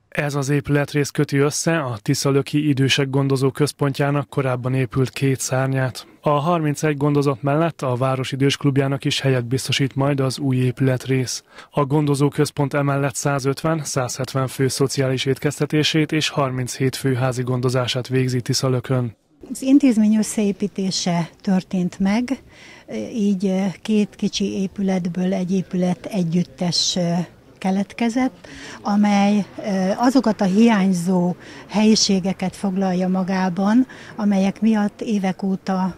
Ez az épületrész köti össze a Tiszalöki Idősek Gondozó Központjának korábban épült két szárnyát. A 31 gondozott mellett a Város Idősklubjának is helyet biztosít majd az új épületrész. A gondozóközpont emellett 150-170 fő szociális étkeztetését és 37 fő házi gondozását végzi Tiszalökön. Az intézmény összeépítése történt meg, így két kicsi épületből egy épület együttes keletkezett, amely azokat a hiányzó helyiségeket foglalja magában, amelyek miatt évek óta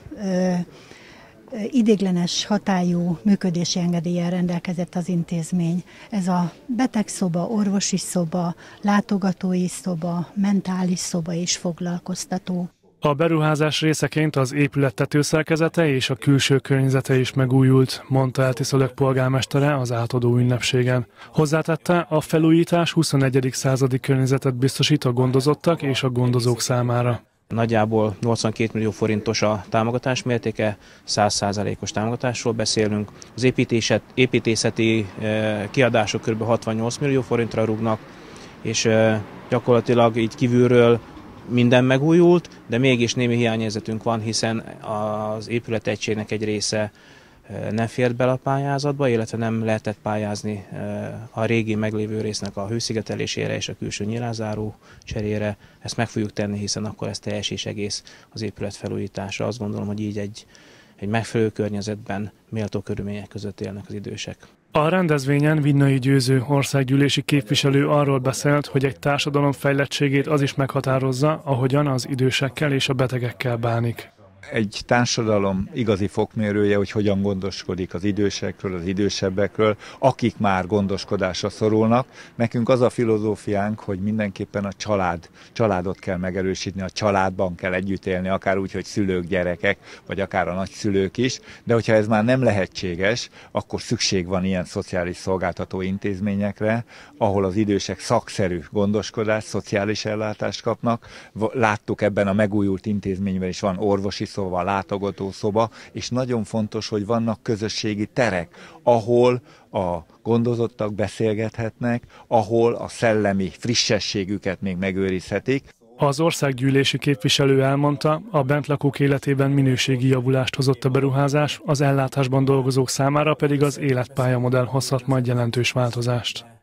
ideiglenes hatályú működési engedéllyel rendelkezett az intézmény. Ez a betegszoba, orvosi szoba, látogatói szoba, mentális szoba és foglalkoztató. A beruházás részeként az épület tetőszerkezete és a külső környezete is megújult, mondta el Tiszalök polgármestere az átadó ünnepségen. Hozzátette, a felújítás 21. századi környezetet biztosít a gondozottak és a gondozók számára. Nagyjából 82 millió forintos a támogatás mértéke, 100%-os támogatásról beszélünk. Az építészeti kiadások kb. 68 millió forintra rúgnak, és gyakorlatilag így kívülről minden megújult, de mégis némi hiányérzetünk van, hiszen az épületegységnek egy része nem fért bele a pályázatba, illetve nem lehetett pályázni a régi meglévő résznek a hőszigetelésére és a külső nyílászáró cserére. Ezt meg fogjuk tenni, hiszen akkor ez teljes és egész az épület felújítása. Azt gondolom, hogy így egy megfelelő környezetben, méltó körülmények között élnek az idősek. A rendezvényen Vinnai Győző országgyűlési képviselő arról beszélt, hogy egy társadalom fejlettségét az is meghatározza, ahogyan az idősekkel és a betegekkel bánik. Egy társadalom igazi fokmérője, hogy hogyan gondoskodik az idősekről, az idősebbekről, akik már gondoskodásra szorulnak. Nekünk az a filozófiánk, hogy mindenképpen a családot kell megerősíteni, a családban kell együtt élni, akár úgy, hogy szülők, gyerekek, vagy akár a nagyszülők is, de hogyha ez már nem lehetséges, akkor szükség van ilyen szociális szolgáltató intézményekre, ahol az idősek szakszerű gondoskodást, szociális ellátást kapnak. Láttuk ebben a megújult intézményben is van orvosi szoba, látogatószoba, és nagyon fontos, hogy vannak közösségi terek, ahol a gondozottak beszélgethetnek, ahol a szellemi frissességüket még megőrizhetik. Az országgyűlési képviselő elmondta, a bentlakók életében minőségi javulást hozott a beruházás, az ellátásban dolgozók számára pedig az életpálya modell hozhat majd jelentős változást.